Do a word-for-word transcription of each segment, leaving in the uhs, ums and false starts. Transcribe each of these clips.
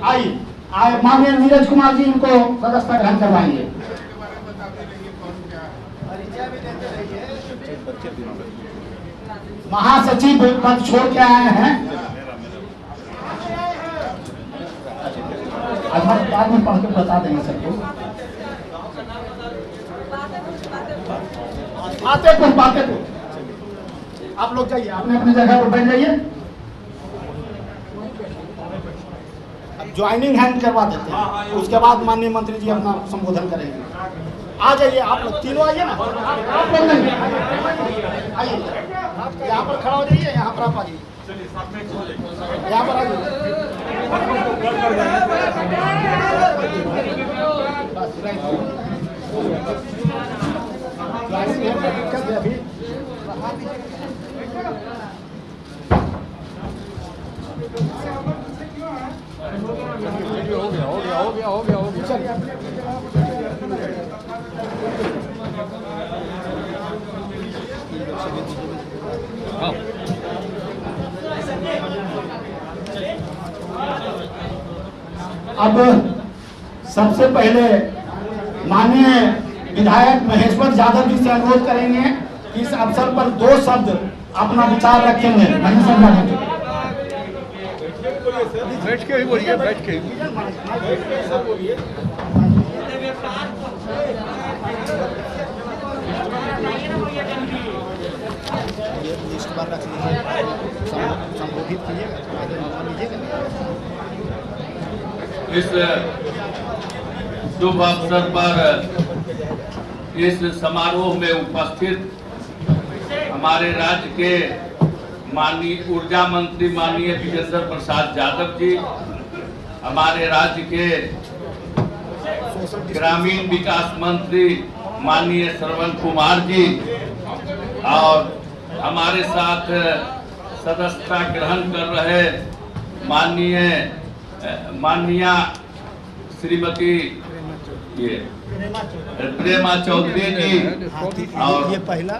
आइए आए माननीय नीरज कुमार जी इनको सदस्यता ग्रहण करवाएंगे। महासचिव पद छोड़ के आए हैं, बाद में पढ़ के बता देंगे सबको। फतेहपुर फतेहपुर आप लोग जाइए, अपने अपने जगह पर बैठ जाइए। अब ज्वाइनिंग हैंड करवा देते हैं, उसके बाद माननीय मंत्री जी अपना संबोधन करेंगे। आ जाइए आप लोग तीनों, आइए ना, आप लोग नहीं आइए, यहाँ पर खड़ा हो जाइए, यहाँ पर आप आ जाइए, यहाँ पर आ जाइए। अभी हो गया हो गया हो गया हो गया हो गया अब सबसे पहले माननीय विधायक महेश्वर यादव जी से अनुरोध करेंगे कि इस अवसर पर दो शब्द अपना विचार रखेंगे। महेश्वर यादव जी बैठ के ही बोलिए, बैठ के लिस्ट पर रख लीजिए, संबोधित कीजिएगा। इस शुभ अवसर पर इस समारोह में उपस्थित हमारे राज्य के माननीय ऊर्जा मंत्री माननीय विजेंद्र प्रसाद यादव जी, हमारे राज्य के ग्रामीण विकास मंत्री माननीय श्रवण कुमार जी और हमारे साथ सदस्यता ग्रहण कर रहे माननीय माननीय श्रीमती ये प्रेमा चौधरी जी और ये पहला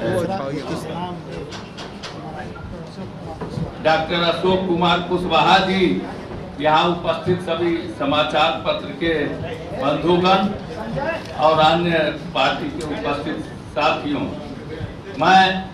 डॉक्टर अशोक कुमार कुशवाहा जी, यहाँ उपस्थित सभी समाचार पत्र के बंधुगण और अन्य पार्टी के उपस्थित साथियों, मैं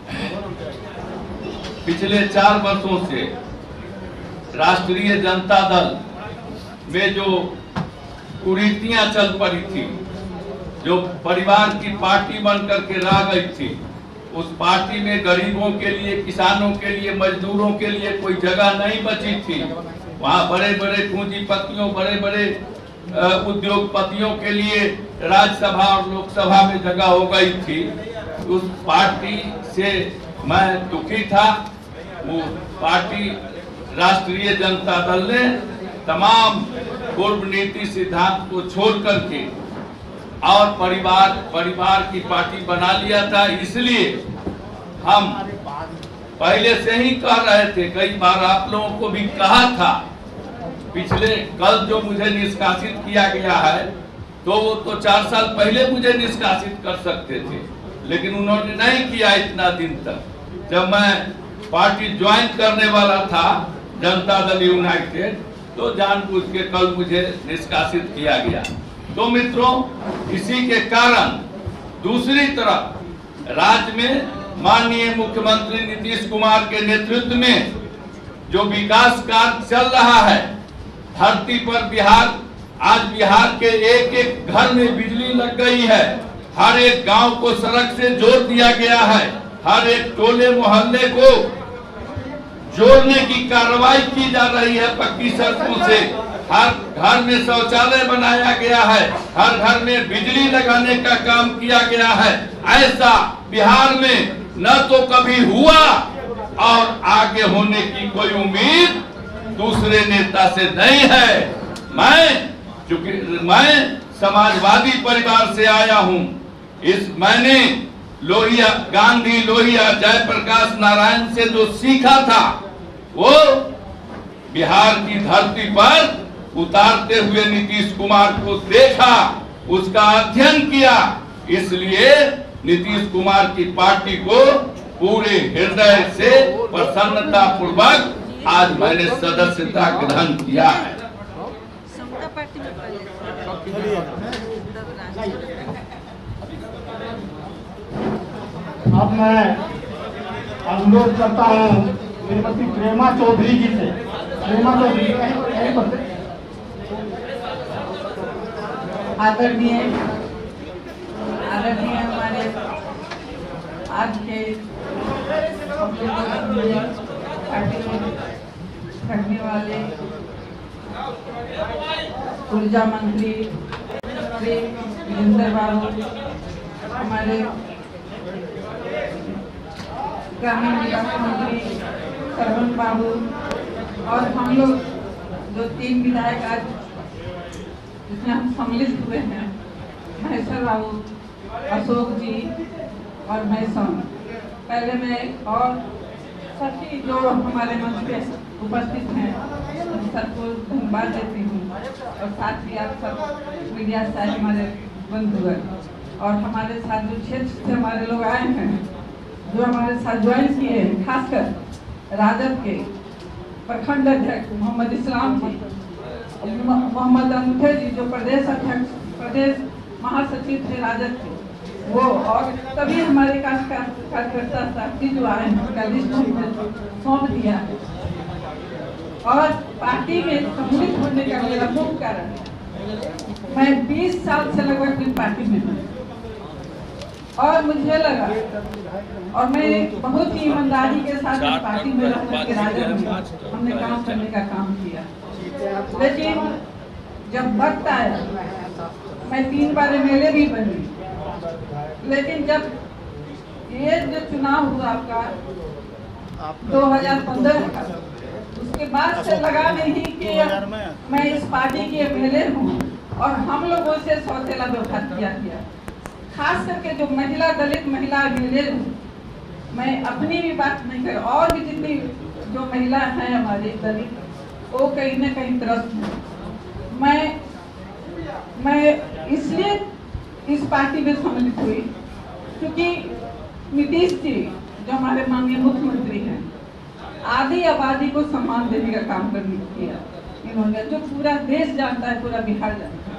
पिछले चार वर्षों से राष्ट्रीय जनता दल में जो कुरीतियां चल पड़ी थी, जो परिवार की पार्टी बनकर के रह गई थी, उस पार्टी में गरीबों के लिए, किसानों के लिए, मजदूरों के लिए कोई जगह नहीं बची थी। वहाँ बड़े बड़े पूंजीपतियों, बड़े बड़े उद्योगपतियों के लिए राज्यसभा और लोकसभा में जगह हो गई थी। उस पार्टी से मैं दुखी था। वो पार्टी राष्ट्रीय जनता दल ने तमाम पूर्व नीति सिद्धांत को छोड़ करके और परिवार परिवार की पार्टी बना लिया था। इसलिए हम पहले से ही कह रहे थे, कई बार आप लोगों को भी कहा था, पिछले कल जो मुझे निष्कासित किया गया है तो वो तो चार साल पहले मुझे निष्कासित कर सकते थे, लेकिन उन्होंने नहीं किया इतना दिन तक। जब मैं पार्टी ज्वाइन करने वाला था जनता दल यूनाइटेड, तो जानबूझ के कल मुझे निष्कासित किया गया। तो मित्रों, इसी के कारण दूसरी तरफ राज्य में माननीय मुख्यमंत्री नीतीश कुमार के नेतृत्व में जो विकास कार्य चल रहा है, धरती पर बिहार, आज बिहार के एक एक घर में बिजली लग गई है, हर एक गांव को सड़क से जोड़ दिया गया है, हर एक टोले मोहल्ले को जोड़ने की कार्रवाई की जा रही है पक्की सड़कों से, हर घर में शौचालय बनाया गया है, हर घर में बिजली लगाने का काम किया गया है। ऐसा बिहार में न तो कभी हुआ और आगे होने की कोई उम्मीद दूसरे नेता से नहीं है। मैं चूंकि मैं समाजवादी परिवार से आया हूं, इस मैंने लोहिया गांधी लोहिया जयप्रकाश नारायण से जो सीखा था वो बिहार की धरती पर उतारते हुए नीतीश कुमार को देखा, उसका अध्ययन किया। इसलिए नीतीश कुमार की पार्टी को पूरे हृदय से प्रसन्नता पूर्वक आज मैंने सदस्यता ग्रहण किया है। अब मैं अनुरोध करता हूँ श्रीमती प्रेमा चौधरी जी से। प्रेमा चौधरी कहीं पर कहीं पर आदरणीय आदरणीय हमारे आज के पार्टी में करने वाले ऊर्जा मंत्री श्री वीरेंद्र बाबू, हमारे ग्रामीण विकास मंत्री सरवन बाबू और हम लोग जो तीन विधायक आज जिसमें हम सम्मिलित हुए हैं, महेश्वर बाबू, अशोक जी और मैं सोन। पहले मैं और सभी जो हमारे मंच पे उपस्थित हैं उन सबको धन्यवाद देती हूँ और साथ ही आप सब मीडिया से हमारे बंधुगण और हमारे साथ जो क्षेत्र से हमारे लोग आए हैं, जो हमारे साथ ज्वाइन किए हैं, खासकर राजद के प्रखंड अध्यक्ष मोहम्मद इस्लाम जी, मोहम्मद अंगूठे जी जो प्रदेश अध्यक्ष प्रदेश महासचिव थे राजद के, वो और तभी हमारे कार्यकर्ता साथी जो आए हैं उनका लिस्ट हमने सौंप दिया है। और पार्टी में सम्मिलित होने का मेरा मुख्य कारण, मैं बीस साल से लगभग इस पार्टी में हूँ और मुझे लगा और मैं बहुत ही ईमानदारी के साथ इस पार्टी में रहकर के राजद में हमने काम करने का काम किया। लेकिन जब वक्त आया, मैं तीन बार एम एल ए भी बनी, लेकिन जब ये जो चुनाव हुआ आपका दो हज़ार पंद्रह का, उसके बाद से लगा नहीं कि मैं इस पार्टी की एम एल ए हूँ और हम लोगों से सौतेला व्यवहार किया गया। खास करके जो महिला दलित महिला एम एल ए हूँ, मैं अपनी भी बात नहीं कर, और भी जितनी जो महिला हैं हमारी दलित, वो कहीं ना कहीं त्रस्त है। मैं मैं इसलिए इस पार्टी में सम्मिलित हुई क्योंकि नीतीश जी जो हमारे माननीय मुख्यमंत्री हैं, आधी आबादी को सम्मान देने का काम करने किया इन्होंने, जो पूरा देश जानता है, पूरा बिहार जानता है।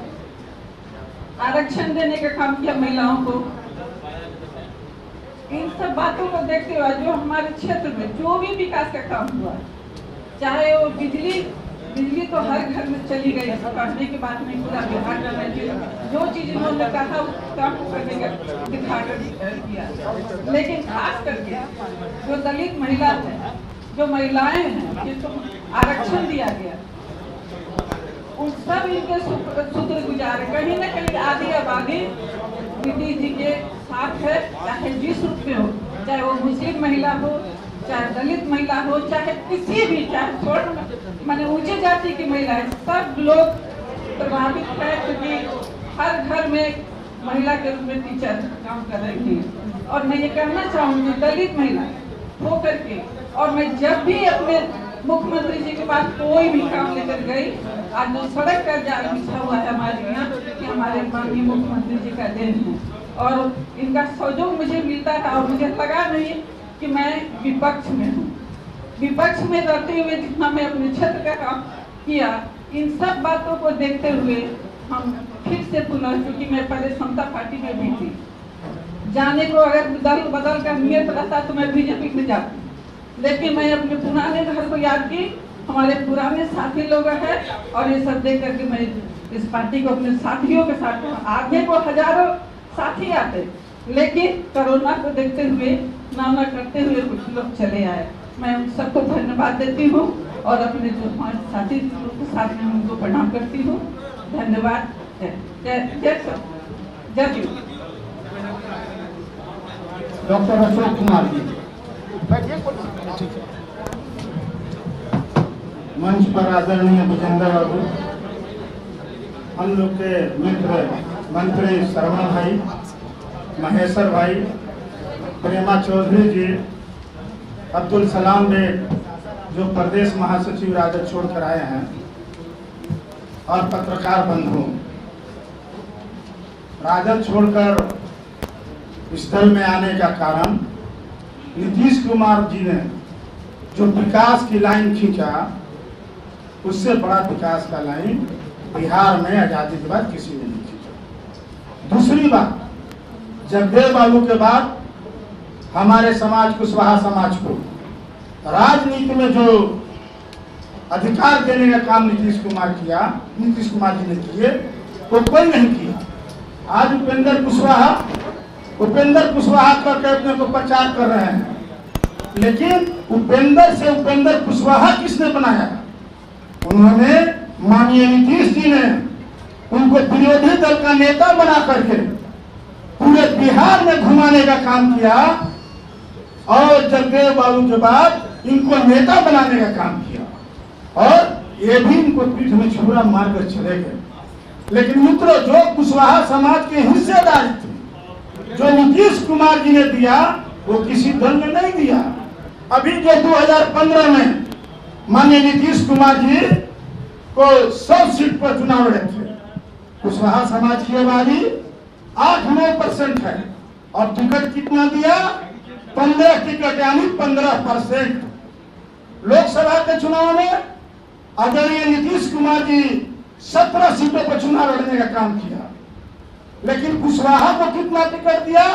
आरक्षण देने का काम किया महिलाओं को। इन सब बातों को देखते हुए जो हमारे क्षेत्र में जो भी विकास का काम हुआ, चाहे वो बिजली बिजली तो हर घर में चली गई, कहने की बात नहीं, पूरा बिहार में जो चीज उन्होंने कहा काम करने का दिखा कर किया। लेकिन खास करके जो दलित महिला है, जो महिलाएं हैं जिनको आरक्षण दिया गया, उन सब इनके सूत्र गुजार है। कहीं ना कहीं आधी आबादी नीतीश जी के साथ है, चाहे जिस रूप में हो, चाहे वो मुस्लिम महिला हो, चाहे दलित महिला हो, चाहे किसी भी, चाहे छोड़ माने ऊंचे जाति की महिला है, सब लोग प्रभावित है क्योंकि हर घर में महिला के रूप में टीचर काम कर रही है। और मैं ये कहना चाहूँगी दलित महिला हो करके, और मैं जब भी अपने मुख्यमंत्री जी के पास कोई भी काम लेकर गई, आज जो सड़क का जाल बिछा हुआ है हमारे यहाँ, कि हमारे माननीय मुख्यमंत्री जी का देन है और इनका सहयोग मुझे मिलता है। और मुझे लगा नहीं कि मैं विपक्ष में हूँ, विपक्ष में रहते हुए जितना मैं अपने क्षेत्र का काम किया, इन सब बातों को देखते हुए हम फिर से पुनः, क्योंकि मैं पहले समता पार्टी में भी थी, जाने को अगर दल बदल का नियत रहता तो मैं बीजेपी में जाती, लेकिन मैं अपने पुराने घर को याद की, हमारे पुराने साथी लोग हैं और ये सब देख करके मैं इस पार्टी को अपने साथियों के साथ, आगे को हजारों साथी आते, लेकिन कोरोना को देखते हुए नाना करते हुए कुछ लोग चले आए। मैं उन सबको धन्यवाद देती हूँ और अपने जो हमारे साथी के साथ में उनको प्रणाम करती हूँ। धन्यवाद। जय जय जय डॉक्टर अशोक कुमार जी मंच पर आदरणीय विजेंद्र बाबू, हम लोग के मित्र मंत्री सरवण भाई, महेश्वर भाई, प्रेमा चौधरी जी, अब्दुल सलाम बेग जो प्रदेश महासचिव राजद छोड़कर आए हैं, और पत्रकार बंधु। राजद छोड़कर स्थल में आने का कारण नीतीश कुमार जी ने जो विकास की लाइन खींचा, उससे बड़ा विकास का लाइन बिहार में आजादी के बाद किसी ने नहीं खींचा। दूसरी बात, जगदेव बाबू के बाद हमारे समाज, कुशवाहा समाज को राजनीति में जो अधिकार देने का काम नीतीश कुमार किया, नीतीश कुमार जी ने किए, वो कोई नहीं किया। आज उपेंद्र कुशवाहा उपेंद्र कुशवाहा करके अपने को प्रचार कर रहे हैं, लेकिन उपेंद्र से उपेंद्र कुशवाहा किसने बनाया? उन्होंने, माननीय नीतीश जी ने उनको विरोधी दल का नेता बना करके पूरे बिहार में घुमाने का काम किया और जगदेव बाबू के बाद इनको नेता बनाने का काम किया और ये भी इनको पीठ में छुरा मारकर चले गए। लेकिन मित्रों, जो कुशवाहा समाज की हिस्सेदारी थी, जो नीतीश कुमार जी ने दिया, वो किसी दल ने नहीं दिया। अभी जो दो हज़ार पंद्रह में माननीय नीतीश कुमार जी को सौ सीट पर चुनाव लड़े थे, कुशवाहा समाज की आबादी आठ नौ परसेंट है और टिकट कितना दिया? पंद्रह टिकट, यानी पंद्रह परसेंट। लोकसभा के चुनाव में आदरणीय नीतीश कुमार जी सत्रह सीटों पर चुनाव लड़ने का काम किया, लेकिन कुशवाहा को कितना टिकट दिया?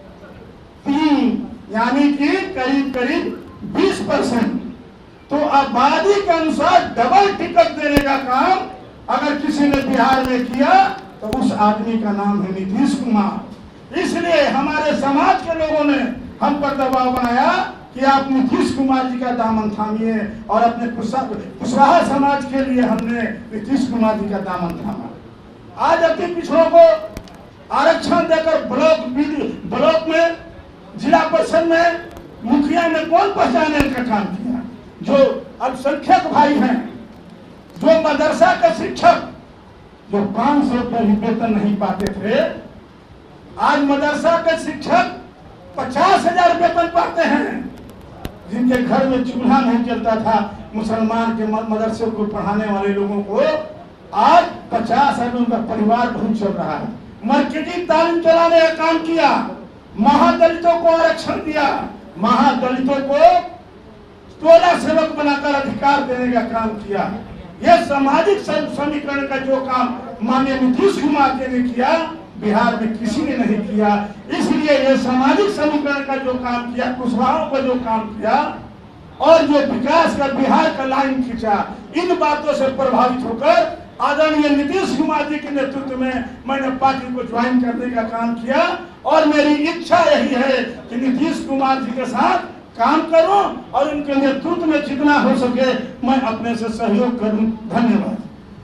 तीन, यानी कि करीब करीब बीस परसेंट। तो आबादी के अनुसार डबल टिकट देने का काम अगर किसी ने बिहार में किया तो उस आदमी का नाम है नीतीश कुमार। इसलिए हमारे समाज के लोगों ने हम पर दबाव बनाया कि आप नीतीश कुमार जी का दामन थामिए और अपने कुशवाहा समाज के लिए हमने नीतीश कुमार जी का दामन थामा। आज अति पिछड़ों को आरक्षण देकर ब्लॉक ब्लॉक में, जिला परिषद में, मुखिया में कौन पहचाने का काम किया? जो अल्पसंख्यक भाई हैं, जो मदरसा के शिक्षक जो पांच सौ रुपये वेतन नहीं पाते थे, आज मदरसा के शिक्षक पचास हजार वेतन पाते हैं। जिनके घर में चूल्हा नहीं चलता था, मुसलमान के मदरसे को पढ़ाने वाले लोगों को आज पचास हजार उनका परिवार बहुत चल रहा है। मार्केटिंग तालीम चलाने का काम किया, महादलितों को आरक्षण दिया, महादलितों को टोला सेवक बनाकर अधिकार देने का काम किया। यह सामाजिक समीकरण का जो काम माननीय नीतीश कुमार जी ने किया, बिहार में किसी ने नहीं किया। इसलिए यह सामाजिक समीकरण का जो काम किया, कुशवाहा को जो काम किया और जो विकास का बिहार का लाइन खींचा, इन बातों से प्रभावित होकर आदरणीय नीतीश कुमार जी के नेतृत्व में मैंने पार्टी को ज्वाइन करने का काम किया और मेरी इच्छा यही है कि नीतीश कुमार जी के साथ काम करूं और उनके नेतृत्व में जितना हो सके मैं अपने से सहयोग करूं। धन्यवाद।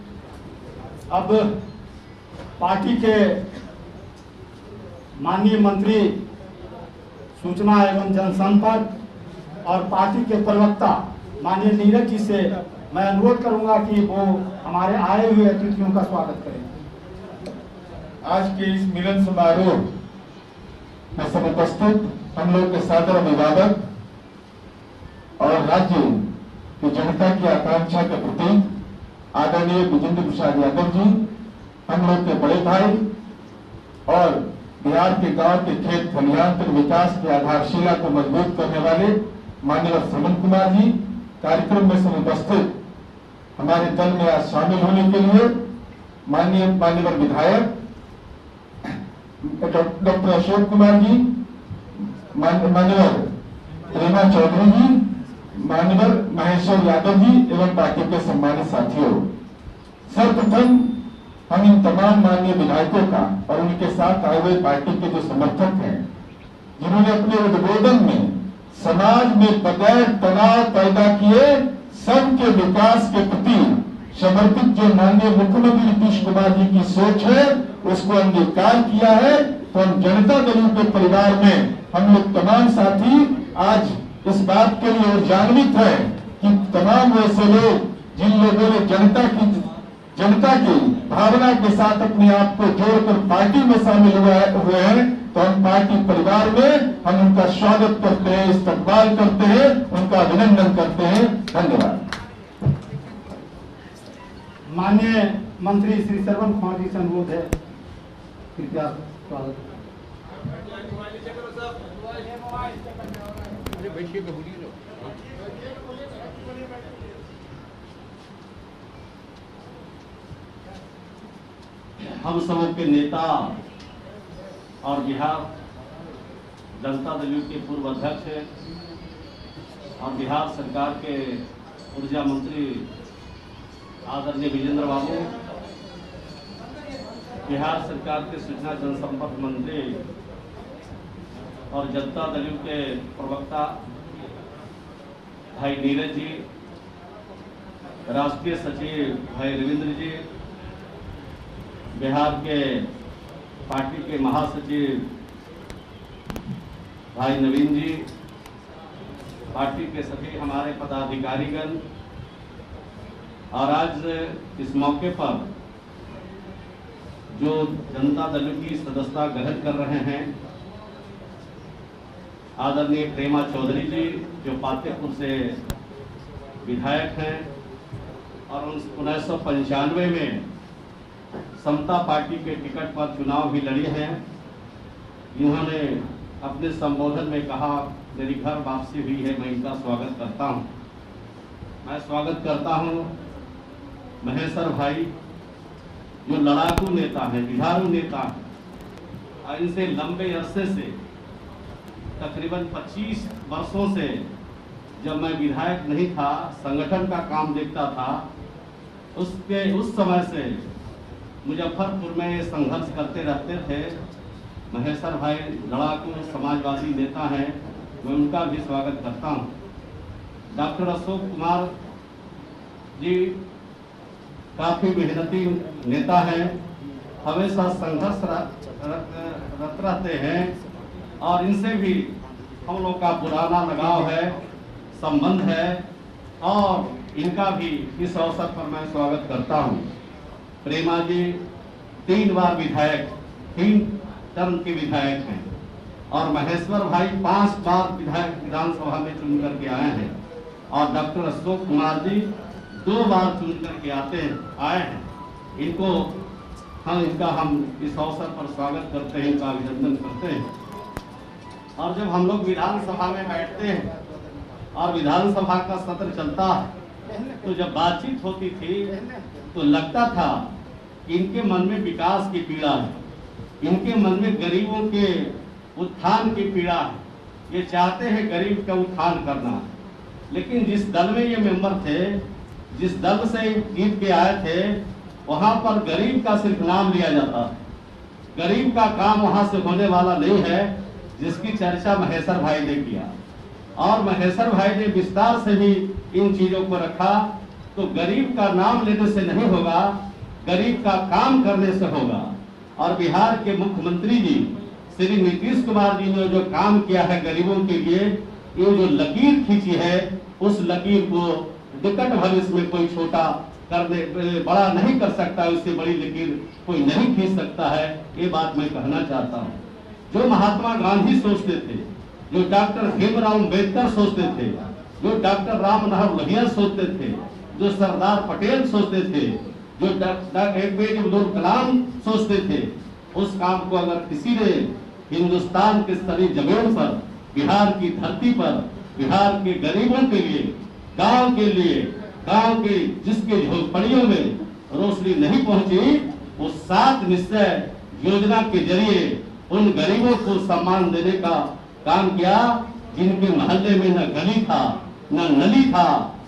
अब पार्टी के माननीय मंत्री सूचना एवं जनसंपर्क और पार्टी के प्रवक्ता माननीय नीरज जी से मैं अनुरोध करूंगा कि वो हमारे आए हुए अतिथियों का स्वागत करें। आज के इस मिलन समारोह में सब उपस्थित हम लोग के सादर अभिवादक और राज्य की जनता की आकांक्षा के प्रति आदरणीय विजेंद्र प्रसाद यादव जी, हम लोग के बड़े भाई और बिहार के गांव के खेत खलिहान तक विकास की आधारशिला को मजबूत करने वाले माननीय समन कुमार जी, कार्यक्रम में सब उपस्थित हमारे दल में आज शामिल होने के लिए माननीय मान्यवर विधायक डॉक्टर अशोक कुमार जी, मान्यवर प्रेमा चौधरी जी, मान्यवर महेश्वर यादव जी एवं पार्टी के सम्मानित साथियों, सर्वप्रथम हम इन तमाम माननीय विधायकों का और उनके साथ आए हुए पार्टी के जो समर्थक हैं, जिन्होंने अपने उद्बोधन में समाज में बगैर तनाव पैदा किए सबके विकास के प्रति समर्पित जो माननीय मुख्यमंत्री नीतीश कुमार जी की सोच है उसको अंगीकार किया है। तो हम जनता दल के परिवार में हम लोग तमाम साथी आज इस बात के लिए जागृत है कि तमाम वैसे लोग जिन लोगों ने जनता की जनता की भावना के साथ अपने आप को जोड़कर पार्टी में शामिल हुए हैं, तो हम पार्टी परिवार में हम उनका स्वागत करते हैं, इस्तकबाल करते हैं, उनका अभिनंदन करते हैं। धन्यवाद। माननीय मंत्री श्री सरवन कुमार जी से अनुरोध है, कृपया स्वागत। हम सबों के नेता और बिहार जनता दल के पूर्व अध्यक्ष और बिहार सरकार के ऊर्जा मंत्री आदरणीय विजेंद्र बाबू, बिहार सरकार के सूचना जनसंपर्क मंत्री और जनता दल के प्रवक्ता भाई नीरज जी, राष्ट्रीय सचिव भाई रविंद्र जी, बिहार के पार्टी के महासचिव भाई नवीन जी, पार्टी के सभी हमारे पदाधिकारीगण, और आज इस मौके पर जो जनता दल की सदस्यता ग्रहण कर रहे हैं आदरणीय प्रेमा चौधरी जी, जो पातेपुर से विधायक हैं और उन्नीस सौ पंचानवे में समता पार्टी के टिकट पर चुनाव भी लड़े हैं। इन्होंने अपने संबोधन में कहा मेरी घर वापसी हुई है, मैं इनका स्वागत करता हूं। मैं स्वागत करता हूं महेश्वर भाई, जो लड़ाकू नेता हैं, जुझारू नेता हैं, और इनसे लंबे अरसे से तकरीबन पच्चीस वर्षों से जब मैं विधायक नहीं था, संगठन का काम देखता था, उसके उस समय से मुजफ्फरपुर में संघर्ष करते रहते थे। महेश्वर भाई लड़ाकू समाजवादी नेता हैं, मैं उनका भी स्वागत करता हूं। डॉक्टर अशोक कुमार जी काफी मेहनती नेता हैं, हमेशा संघर्ष रत रहते हैं और इनसे भी हम लोग का पुराना लगाव है, संबंध है, और इनका भी इस अवसर पर मैं स्वागत करता हूं। प्रेमा जी तीन बार विधायक, तीन टर्म के विधायक हैं, और महेश्वर भाई पांच बार विधायक विधानसभा में चुन करके आए हैं, और डॉक्टर अशोक कुमार जी दो बार चुन करके आते हैं आए हैं। इनको हम इनका हम इस अवसर पर स्वागत करते हैं, इनका अभिनंदन करते हैं। और जब हम लोग विधानसभा में बैठते हैं और विधानसभा का सत्र चलता है, तो जब बातचीत होती थी तो लगता था कि इनके मन में विकास की पीड़ा है, इनके मन में गरीबों के उत्थान की पीड़ा है, ये चाहते हैं गरीब का उत्थान करना। लेकिन जिस दल में ये मेंबर थे, जिस दल से जीत के आए थे, वहां पर गरीब का सिर्फ नाम लिया जाता है, गरीब का काम वहां से होने वाला नहीं है, जिसकी चर्चा महेश्वर भाई ने किया। और महेश्वर भाई ने विस्तार से भी इन चीजों को रखा। तो गरीब का नाम लेने से नहीं होगा, गरीब का काम करने से होगा। और बिहार के मुख्यमंत्री जी श्री नीतीश कुमार जी ने जो काम किया है गरीबों के लिए, ये जो लकीर खींची है, उस लकीर को निकट भविष्य में कोई छोटा करने बड़ा नहीं कर सकता, उससे बड़ी लकीर कोई नहीं खींच सकता है। ये बात मैं कहना चाहता हूँ। जो महात्मा गांधी सोचते थे, जो डॉक्टर भीमराव अम्बेडकर सोचते थे, जो डॉक्टर राम मनोहर लोहिया सोचते थे, जो सरदार पटेल सोचते थे, जो डॉक्टर एपीजे अब्दुल कलाम सोचते थे, उस काम को अगर किसी ने हिंदुस्तान के सारी जमीन पर, बिहार की धरती पर, बिहार के गरीबों के लिए, गांव के लिए, गांव के जिसके झोपड़ियों में रोशनी नहीं पहुंची, वो सात निश्चय योजना के जरिए उन गरीबों को सम्मान देने का काम किया, जिनके मोहल्ले में न गली था न नली था।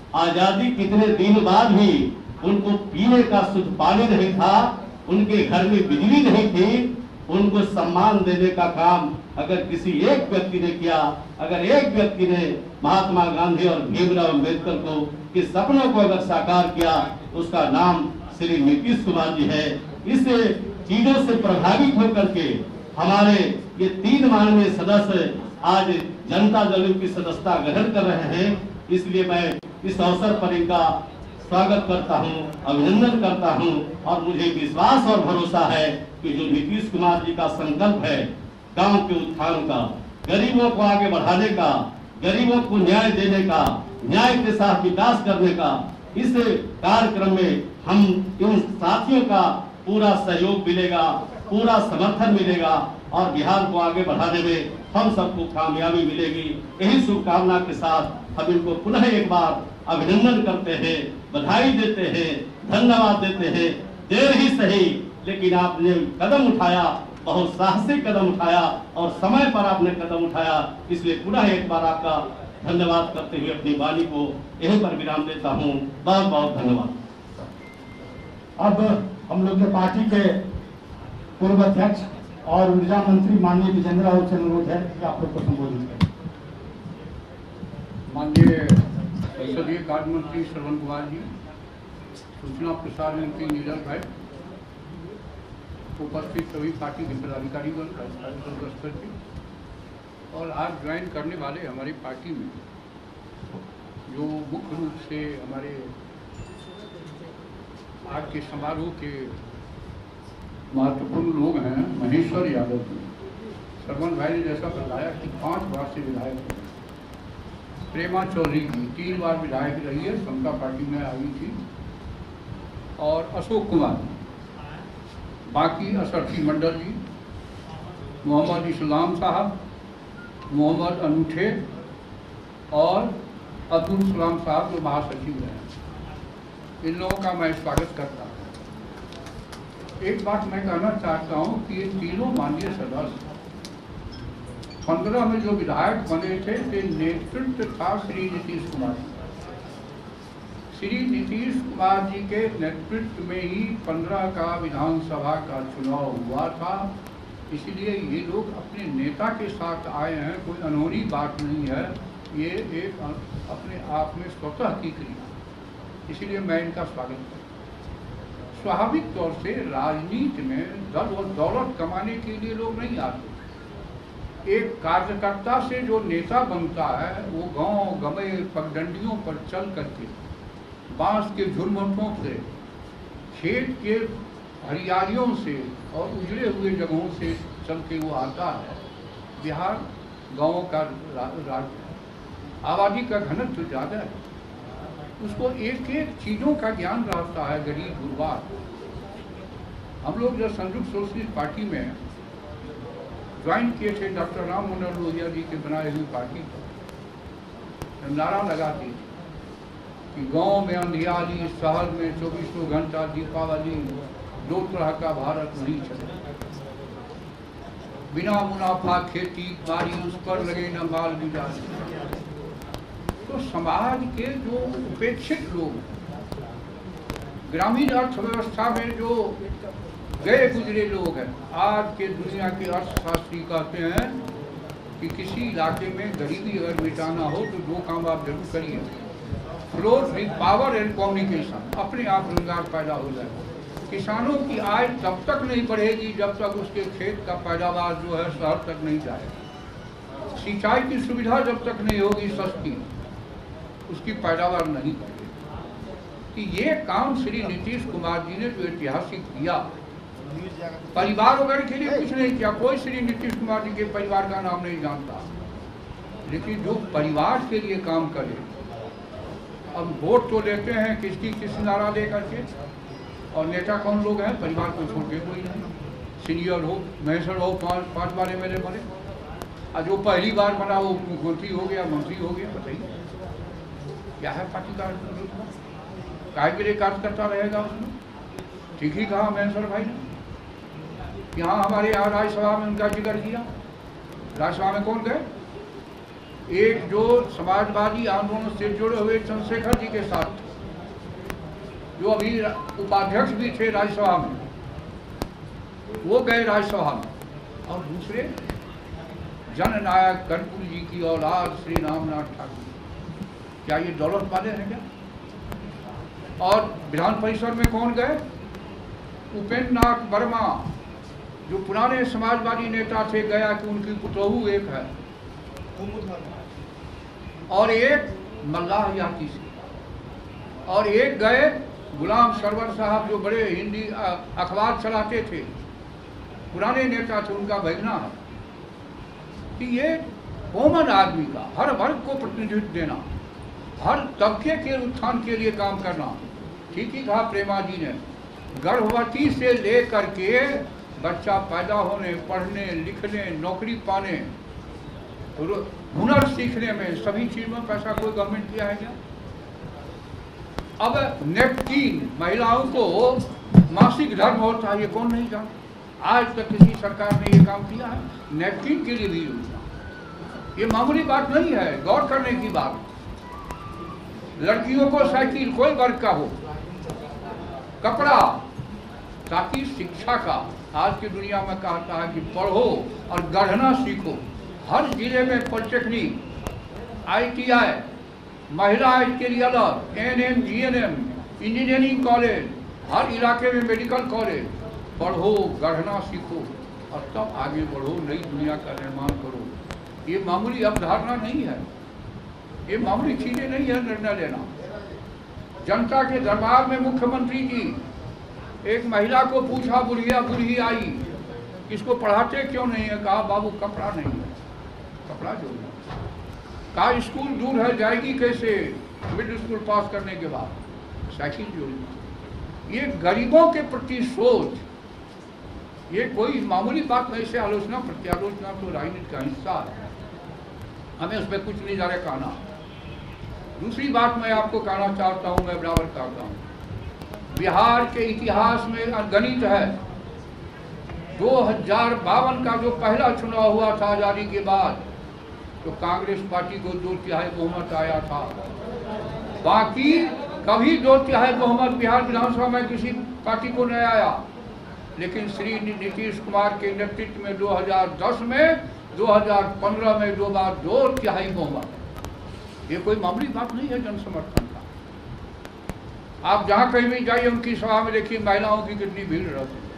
आजादी कितने दिन बाद भी उनको पीने का शुद्ध पानी नहीं था, उनके घर में बिजली नहीं थी, उनको सम्मान देने का काम अगर किसी एक व्यक्ति ने किया, अगर एक व्यक्ति ने महात्मा गांधी और भीमराव अम्बेडकर को के सपनों को अगर साकार किया, उसका नाम श्री नीतीश कुमार जी है। इस चीजों से प्रभावित होकर के हमारे ये तीन माननीय सदस्य आज जनता दल की सदस्यता ग्रहण कर रहे हैं। इसलिए मैं इस अवसर पर इनका स्वागत करता हूं, अभिनंदन करता हूं, और मुझे विश्वास और भरोसा है कि जो नीतीश कुमार जी का संकल्प है गांव के उत्थान का, गरीबों को आगे बढ़ाने का, गरीबों को न्याय देने का, न्याय के साथ विकास करने का, इस कार्यक्रम में हम इन साथियों का पूरा सहयोग मिलेगा, पूरा समर्थन मिलेगा, और बिहार को आगे बढ़ाने में हम सबको कामयाबी मिलेगी। यही शुभकामना के साथ हम इनको पुनः एक बार अभिनंदन करते हैं, बधाई देते हैं, धन्यवाद देते हैं। देर ही सही लेकिन आपने कदम उठाया, बहुत साहसिक कदम उठाया और समय पर आपने कदम उठाया, इसलिए पुनः एक बार आपका धन्यवाद करते हुए अपनी वाणी को यहीं पर विराम देता हूँ। बहुत बहुत धन्यवाद। अब हम लोग के पार्टी के पूर्व अध्यक्ष और ऊर्जा मंत्री माननीय विजेंद्र राहुल से अनुरोध है कि आप लोग को संबोधित करें। माननीय संसदीय कार्य मंत्री श्रवण कुमार जी, सूचना प्रसारण मंत्री नीरज भाई, उपस्थित सभी पार्टी के पदाधिकारीगण, कार्यकर्ता स्तर के और आज ज्वाइन करने वाले हमारी पार्टी में जो मुख्य रूप से हमारे आज के समारोह के महत्वपूर्ण लोग हैं। महेश्वर यादव जी, श्रवण भाई ने जैसा बताया कि पांच बार से विधायक हैं। प्रेमा चौधरी जी तीन बार विधायक रही है, समता पार्टी में आई थी। और अशोक कुमार, बाकी असरफी मंडल जी, मोहम्मद इस्लाम साहब, मोहम्मद अनूठे और अब्दुल सलाम साहब जो महासचिव हैं, इन लोगों का मैं स्वागत करता हूँ। एक बात मैं कहना चाहता हूँ कि ये तीनों माननीय सदस्य पंद्रह में जो विधायक बने थे, ते नेतृत्व था श्री नीतीश कुमार जी। श्री नीतीश कुमार जी के नेतृत्व में ही पंद्रह का विधानसभा का चुनाव हुआ था। इसलिए ये लोग अपने नेता के साथ आए हैं, कोई अनहोनी बात नहीं है, ये एक अपने आप में स्वतः की क्रिया। इसलिए मैं इनका स्वागत करता हूँ। स्वाभाविक तौर से राजनीति में दल और दौलत कमाने के लिए लोग नहीं आते। एक कार्यकर्ता से जो नेता बनता है वो गांव गमे पगडंडियों पर चल करके, बांस के झुरमुटों से, खेत के हरियालियों से और उजड़े हुए जगहों से चल के वो आता है। बिहार गांवों का राज्य है, आबादी का घनत्व ज़्यादा है, उसको एक एक चीज़ों का ज्ञान रहता है, गरीब गुरबा। हम लोग जब संयुक्त सोशलिस्ट पार्टी में ज्वाइन किए थे, डॉक्टर राम मनोहर लोहिया जी के बनाए हुई पार्टी को नारा लगाते थे कि गांव में अंधियारी, शहर में चौबीसों घंटा दीपावली, दो तरह का भारत नहीं चले। बिना मुनाफा खेती बाड़ी, उस पर लगे न माल गुजारे। तो समाज के जो उपेक्षित लोग, ग्रामीण अर्थव्यवस्था में जो गए गुजरे लोग हैं, आज के दुनिया के अर्थशास्त्री कहते हैं कि किसी इलाके में गरीबी अगर मिटाना हो तो दो काम आप जरूर करिए। Floor with power and communication, अपने आप रोजगार पैदा हो जाए। किसानों की आय तब तक नहीं बढ़ेगी जब तक उसके खेत का पैदावार जो है शहर तक नहीं जाएगा। सिंचाई की सुविधा जब तक नहीं होगी सस्ती, उसकी पैदावार नहीं बढ़ेगी। कि ये काम श्री नीतीश कुमार जी ने जो ऐतिहासिक किया, परिवार वगैरह के लिए कुछ नहीं किया। कोई श्री नीतीश कुमार जी के परिवार का नाम नहीं जानता, लेकिन जो परिवार के लिए काम करे। अब वोट तो लेते हैं किसकी किस नारा दे करके, और नेता कौन लोग हैं, परिवार को छोड़ के कोई नहीं। सीनियर हो, महेश्वर हो, पाँच पाँच बार एम एल ए बने, और जो पहली बार बना वो मुख्यमंत्री हो गया, मंत्री हो गया। बताइए क्या है पार्टी का काय के लिए कार्य करता रहेगा उसमें। ठीक ही कहा महेश्वर भाई ने, यहाँ हमारे यहाँ राज्यसभा में उनका जिक्र किया। राज्यसभा में कौन गए? एक जो समाजवादी आंदोलन से जुड़े हुए चंद्रशेखर जी के साथ, जो अभी उपाध्यक्ष भी थे राज्यसभा में, वो गए राज्यसभा में। और दूसरे जननायक कर्पूरी जी की औलाद श्री रामनाथ ठाकुर, क्या ये दौलत वाले हैं क्या? और विधान परिषद में कौन गए? उपेंद्र नाथ वर्मा, जो पुराने समाजवादी नेता थे, गया कि उनकी पुतोहू एक है और एक मल्लाह जाति से, और एक गए गुलाम सरवर साहब, जो बड़े हिंदी अखबार चलाते थे, पुराने नेता थे, उनका भगना है। कि ये कॉमन आदमी का, हर वर्ग को प्रतिनिधित्व देना, हर तबके के उत्थान के लिए काम करना। ठीक ही कहा प्रेमा जी ने, गर्भवती से लेकर के बच्चा पैदा होने, पढ़ने लिखने, नौकरी पाने, हुनर सीखने में, सभी चीज में पैसा कोई गवर्नमेंट दिया है क्या? अब नेपकीन महिलाओं को मासिक धर्म होता है, ये कौन नहीं जानता। आज तक किसी सरकार ने ये काम किया है? नैपकिन के लिए भी योजना, ये मामूली बात नहीं है, गौर करने की बात। लड़कियों को साइकिल कोई वर्ग का हो, कपड़ा, ताकि शिक्षा का आज की दुनिया में कहता है कि पढ़ो और गढ़ना सीखो। हर जिले में पॉलिटेक्निक, आई टी आई, महिला के लिए अलग, N M, G N M, engineering college, हर इलाके में मेडिकल कॉलेज। पढ़ो, गढ़ना सीखो और तब आगे बढ़ो, नई दुनिया का निर्माण करो। ये मामूली अवधारणा नहीं है, ये मामूली चीजें नहीं है निर्णय लेना। जनता के दरबार में मुख्यमंत्री जी एक महिला को पूछा, बुढ़िया बुढ़ी आई, इसको पढ़ाते क्यों नहीं है? कहा बाबू कपड़ा नहीं है, कपड़ा जो है। कहा स्कूल दूर है, जाएगी कैसे मिडिल स्कूल पास करने के बाद? साइकिल जोड़ी। ये गरीबों के प्रति सोच, ये कोई मामूली बात नहीं। से आलोचना प्रत्यालोचना तो राजनीति का हिस्सा है, हमें उसमें कुछ नहीं जा रहा कहना। दूसरी बात मैं आपको कहना चाहता हूं, मैं बराबर कहता हूं, बिहार के इतिहास में अगणित है। दो हजार बावन का जो पहला चुनाव हुआ था आजादी के बाद, तो कांग्रेस पार्टी को दो तिहाई बहुमत आया था। बाकी कभी दो तिहाई बहुमत बिहार विधानसभा में किसी पार्टी को नहीं आया। लेकिन श्री नीतीश कुमार के नेतृत्व में दो हजार दस में, दो हजार पंद्रह में दो बार दो तिहाई बहुमत। ये कोई मामूली बात नहीं है जनसमर्थन का। आप जहां कहीं भी जाइए उनकी सभा में देखिए महिलाओं की कितनी भीड़ रहती है।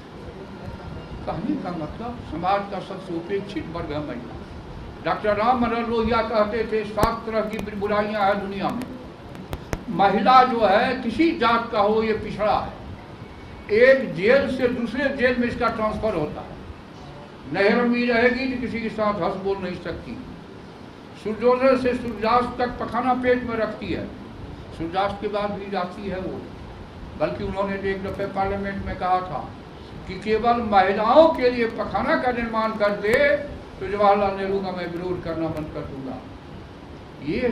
कहने का मतलब समाज का सबसे उपेक्षित वर्ग है महिला। डॉक्टर राम मनोहर लोहिया कहते थे सात तरह की बुराइयां हैं दुनिया में, महिला जो है किसी जात का हो ये पिछड़ा है। एक जेल से दूसरे जेल में इसका ट्रांसफर होता है। नहर में रहेगी तो किसी के साथ हंस बोल नहीं सकती। सूर्योदय से सूर्यास्त तक पखाना पेट में रखती है, सूर्यास्त के बाद भी जाती है वो। बल्कि उन्होंने एक दफे पार्लियामेंट में कहा था कि केवल महिलाओं के लिए पखाना का निर्माण कर दे तो जवाहरलाल नेहरू का मैं विरोध करना बंद कर दूंगा। ये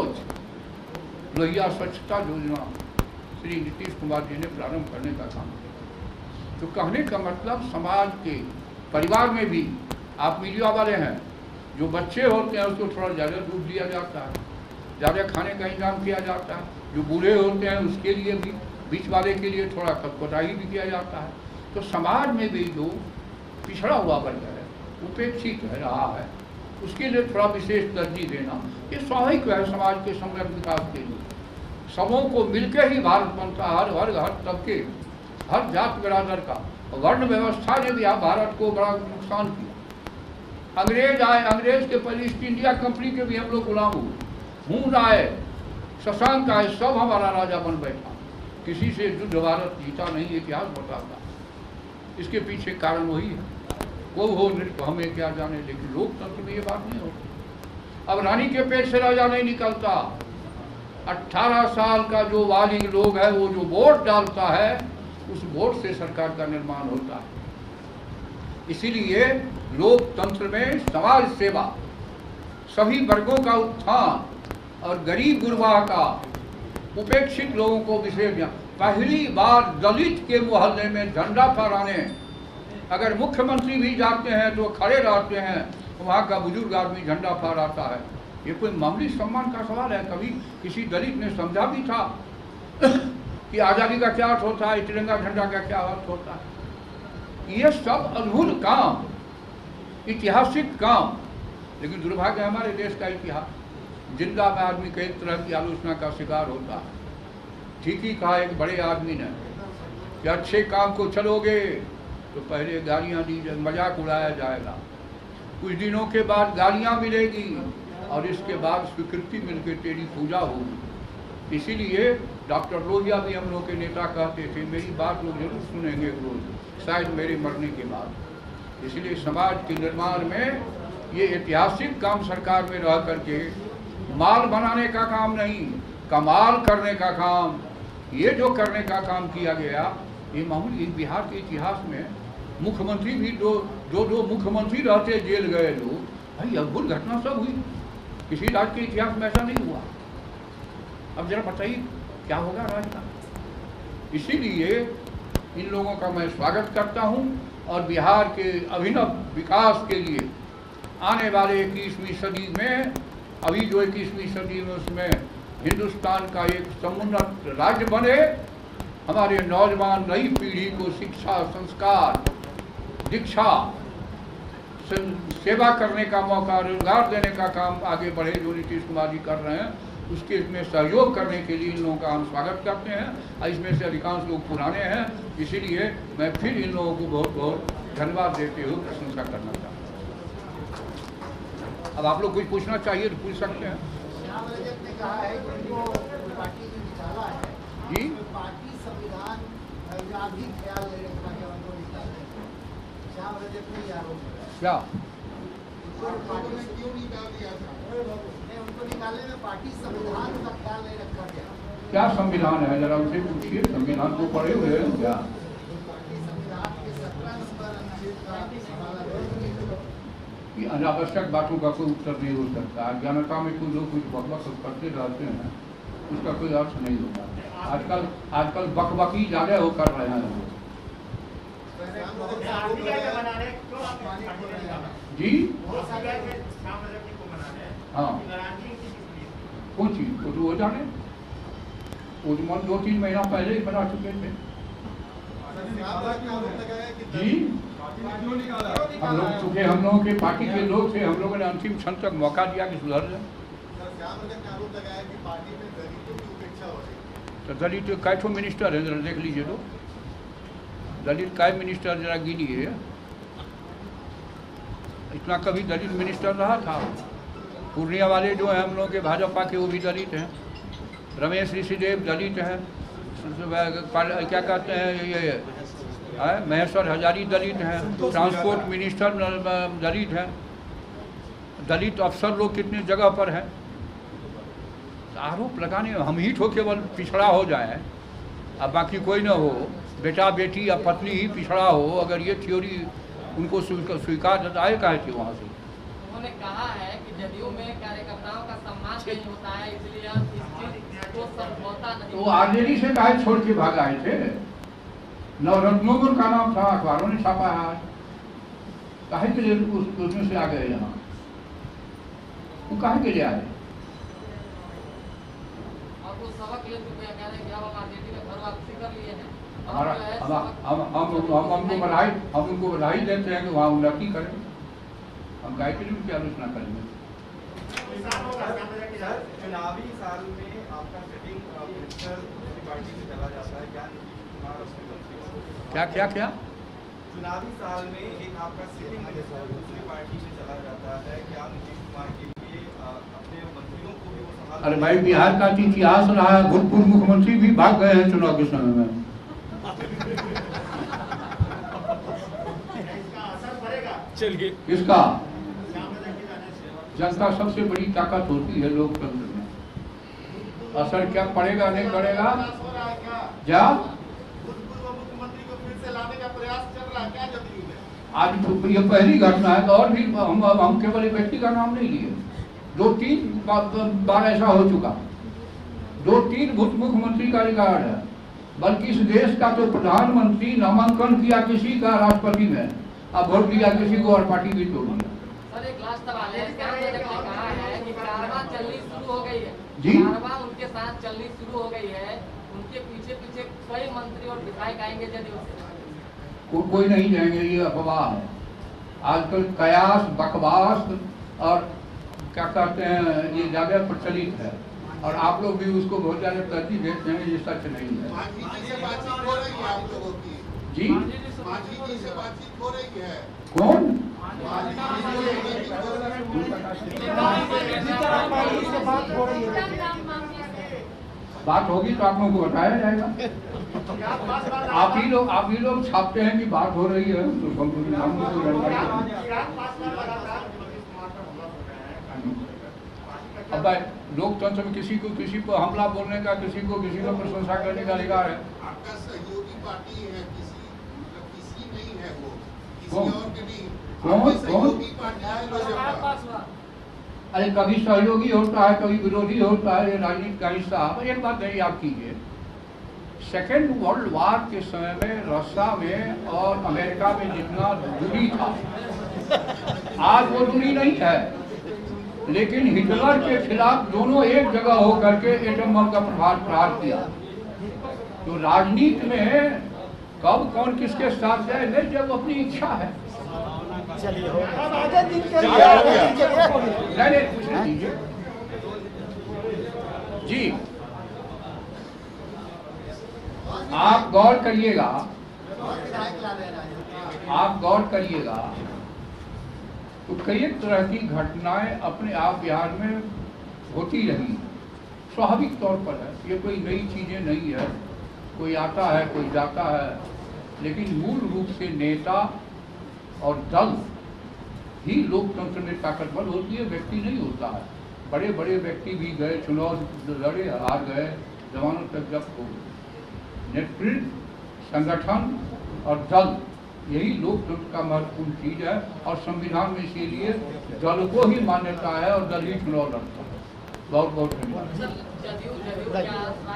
सोच लोहिया स्वच्छता योजना श्री नीतीश कुमार जी ने प्रारंभ करने का काम किया। तो कहने का मतलब समाज के परिवार में भी, आप मीडिया वाले हैं, जो बच्चे होते हैं उसको थोड़ा ज़्यादा दूध दिया जाता है, ज़्यादा खाने का इंतजाम किया जाता है। जो बूढ़े होते हैं उसके लिए भी, बीच वाले के लिए थोड़ा खतखताई भी किया जाता है। तो समाज में भी जो पिछड़ा हुआ वर्ग है, उपेक्षित है रहा है, उसके लिए थोड़ा विशेष तरजीह देना ये स्वाभाविक है समाज के समग्र विकास के लिए। सबों को मिलकर ही भारत बनता है, हर वर्ग, हर तबके, हर जात बिरादर का। वर्ण व्यवस्था ने भी भारत को बड़ा नुकसान किया। अंग्रेज आए, अंग्रेज के पहले ईस्ट इंडिया कंपनी के भी हम लोग गुलाम हुए। हूँ आए, शशांक आए, सब हमारा राजा बन बैठा। किसी से युद्ध भारत जीता नहीं, इतिहास बताता। इसके पीछे कारण वही है। वो हो नृत्य हमें क्या जाने, लेकिन लोकतंत्र में ये बात नहीं होती। अब रानी के पेट से राजा नहीं निकलता। अट्ठारह साल का जो बालिग लोग है वो जो वोट डालता है उस वोट से सरकार का निर्माण होता है। इसीलिए लोकतंत्र में समाज सेवा, सभी वर्गों का उत्थान और गरीब गुरबा का, उपेक्षित लोगों को विशेष। पहली बार दलित के मोहल्ले में झंडा फहराने अगर मुख्यमंत्री भी जाते हैं तो खड़े रहते हैं, वहाँ का बुजुर्ग आदमी झंडा फहराता है। ये कोई मामूली सम्मान का सवाल है? कभी किसी दलित ने समझा भी था कि आज़ादी का क्या अर्थ होता है, तिरंगा झंडा का क्या अर्थ होता है? ये सब अद्भुत काम, ऐतिहासिक काम। लेकिन दुर्भाग्य हमारे देश का इतिहास, जिंदा में आदमी कई तरह की आलोचना का शिकार होता है। ठीक ही कहा एक बड़े आदमी ने कि अच्छे काम को चलोगे तो पहले गालियाँ दी जाए, मजाक उड़ाया जाएगा, कुछ दिनों के बाद गालियाँ मिलेगी और इसके बाद स्वीकृति मिलकर तेरी पूजा होगी। इसीलिए डॉक्टर लोहिया भी हम लोग के नेता कहते थे, मेरी बात लोग जरूर सुनेंगे रोज, शायद मेरे मरने के बाद। इसलिए समाज के निर्माण में ये ऐतिहासिक काम सरकार में रह करके माल बनाने का काम नहीं, कमाल करने का काम, ये जो करने का काम किया गया, ये मामूली बिहार के इतिहास में मुख्यमंत्री भी दो दो दो मुख्यमंत्री रहते जेल गए लोग। भाई अद्भुत घटना सब हुई, किसी राज्य के इतिहास में ऐसा नहीं हुआ। अब जरा बताइए क्या होगा राज्य का? इसीलिए इन लोगों का मैं स्वागत करता हूं और बिहार के अभिनव विकास के लिए आने वाले इक्कीसवीं सदी में, अभी जो इक्कीसवीं सदी में उसमें हिंदुस्तान का एक समुन्नत राज्य बने, हमारे नौजवान नई पीढ़ी को शिक्षा, संस्कार, दीक्षा, सेवा करने का मौका, रोजगार देने का काम आगे बढ़े जो नीतीश कुमार जी कर रहे हैं, उसके इसमें सहयोग करने के लिए इन लोगों का हम स्वागत करते हैं। और इसमें से अधिकांश लोग पुराने हैं, इसीलिए मैं फिर इन लोगों को बहुत बहुत धन्यवाद देते हुए प्रशंसा करना चाहता हूँ। अब आप लोग कुछ पूछना चाहिए तो पूछ सकते हैं। जी क्या क्या संविधान है, जरा उनसे पूछिए। संविधान को पढ़े हुए हैं क्या? ये अनावश्यक बातों का कोई उत्तर नहीं हो सकता। अज्ञानता में कुछ लोग कुछ बकबक करते रहते हैं, उसका कोई अर्थ नहीं होता। आजकल आजकल बकबकी ज्यादा हो कर रहे हैं जी। हाँ, कौन चीज को तो वो जाने, वो मन दो तीन महीना पहले ही बना चुके थे जी। हम लोग चूंकि हम लोगों के पार्टी के लोग थे, हम लोगों ने अंतिम क्षण तक मौका दिया कि सुधर जाए। तो दलित कै ठो मिनिस्टर है, जरा देख लीजिए तो दलित कै मिनिस्टर जरा गिनिए। इतना कभी दलित मिनिस्टर रहा था? पूर्णिया वाले जो हैं हम लोग के भाजपा के, वो भी दलित हैं। रमेश ऋषिदेव दलित हैं, क्या कहते हैं ये महेश्वर हजारी दलित हैं, ट्रांसपोर्ट मिनिस्टर दलित हैं। दलित अफसर लोग कितने जगह पर हैं। आरोप लगाने हम ही ठो केवल पिछड़ा हो जाए, अब बाकी कोई ना हो, बेटा बेटी या पत्नी ही पिछड़ा हो, अगर ये थ्योरी उनको स्वीकार जाए कहे थे वहाँ से। उन्होंने कहा है कि जदयू में कार्यकर्ताओं का सम्मान नहीं होता है, इसलिए हम इस चीज को समझौता नहीं। तो आरजेडी से काहे छोड़ के भाग आए थे? नवरत्नों का उनका नाम था, अखबारों ने छापा है। काहे के लिए उस उसमें से आ गए यहाँ? वो काहे के लिए आए? और वो सबक ले चुके हैं, कह रहे हैं कि अब हम आरजेडी में घर वापसी कर लिए हैं। हमारा हम हम हम हमको बधाई हम उनको बधाई देते हैं कि वहाँ उन्नति करें। हम गाय के लिए उनकी आलोचना करेंगे। चुनावी साल में आपका सेटिंग मिनिस्टर दूसरी पार्टी में चला जाता है, क्या क्या क्या क्या चुनावी साल में एक आपका सिटिंग मिनिस्टर दूसरी पार्टी में चला जाता है, क्या नीतीश कुमार के लिए अपने मंत्रियों को भी वो संभाल? अरे भाई, बिहार का इतिहास रहा है, भूतपूर्व मुख्यमंत्री भी भाग गए हैं चुनाव के समय में। चलिए, इसका जनता सबसे बड़ी ताकत होती है लोकतंत्र में। असर क्या पड़ेगा नहीं पड़ेगा, क्या आज तो ये पहली घटना है, तो और भी हम हम केवल एक व्यक्ति का नाम नहीं लिए, दो तीन बार ऐसा हो चुका। दो तीन भूत मुख्यमंत्री का रिकॉर्ड है, बल्कि इस देश का तो प्रधानमंत्री नामांकन किया किसी का राष्ट्रपति में, अब वोट दिया किसी को और पार्टी भी तोड़ दिया। सर एक लास्ट सवाल है, ने कहा है कि कारवां चलनी शुरू हो गई है जी, कारवां उनके साथ चलनी शुरू हो गई है, उनके पीछे पीछे कई मंत्री और विधायक आएंगे जदयू से। को, कोई नहीं जाएंगे, ये अफवाह है। आजकल कयास, बकवास और क्या कहते हैं ये ज्यादा प्रचलित है, और आप लोग भी उसको बहुत ज्यादा तरजीह देते हैं, ये सच नहीं है जी। कौन बात होगी तो आप लोगों को बताया जाएगा। आप ही लोग आप ही लोग छापते हैं कि बात हो रही है, तो हम अब लोकतंत्र में किसी को किसी पर हमला बोलने का, किसी को किसी को प्रशंसा करने का अधिकार है। आपका सहयोगी पार्टी है, किसी मतलब किसी नहीं है वो, किसी कौन? और के नहीं, कौन कौन? अरे कभी सहयोगी होता है, कभी विरोधी होता है, राजनीति का हिस्सा। एक बात नहीं आप कीजिए, सेकेंड वर्ल्ड वार के समय में रशिया में और अमेरिका में जितना दूरी था, आज वो दूरी नहीं है। लेकिन हिटलर के खिलाफ दोनों एक जगह होकर के एटम बम का प्रहार प्रहार किया। तो राजनीति में कब कौन किसके साथ जाए, नहीं, जब अपनी इच्छा है। चलिए हो गया। अब आगे दिन के लिए चलिए, हो आगे गया। दिन के लिए बोलिए। नहीं नहीं कुछ नहीं दीजिए जी। आप गौर करिएगा, आप गौर करिएगा तो कई तरह की घटनाएं अपने आप बिहार में होती रही, स्वाभाविक तौर पर है, ये कोई नई चीजें नहीं है। कोई आता है, कोई जाता है, लेकिन मूल रूप से नेता और दल ही लोकतंत्र में ताकतवर होती है, व्यक्ति नहीं होता है। बड़े बड़े व्यक्ति भी गए, चुनाव लड़े, हार गए, जमानत तक जब्त हो गए। नेतृत्व, संगठन और दल, यही लोकतंत्र का महत्वपूर्ण चीज है। और संविधान में इसीलिए दल को ही मान्यता है और दल ही चुनाव लड़ता है। बहुत बहुत धन्यवाद। जदयू जदयू के